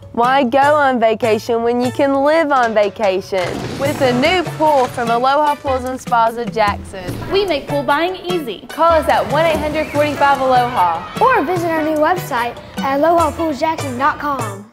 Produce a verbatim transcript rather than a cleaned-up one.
Why go on vacation when you can live on vacation? With a new pool from Aloha Pools and Spas of Jackson. We make pool buying easy. Call us at one eight hundred, four five, Aloha. Or visit our new website at aloha pools jackson dot com.